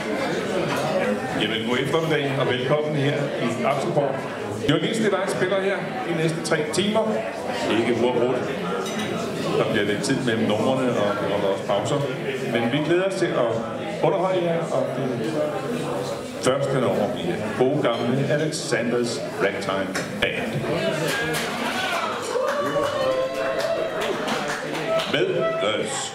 Jamen, god eftermiddag og velkommen her i Axelborg. Journalisten i dag spiller her de næste 3 timer. Ikke uafbrudt. Der bliver lidt tid mellem numrene og vores pauser. Men vi glæder os til at underholde jer, og det første nummer bliver gode gamle Alexanders Ragtime Band. Med os.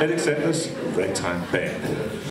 Alexanders Ragtime Band.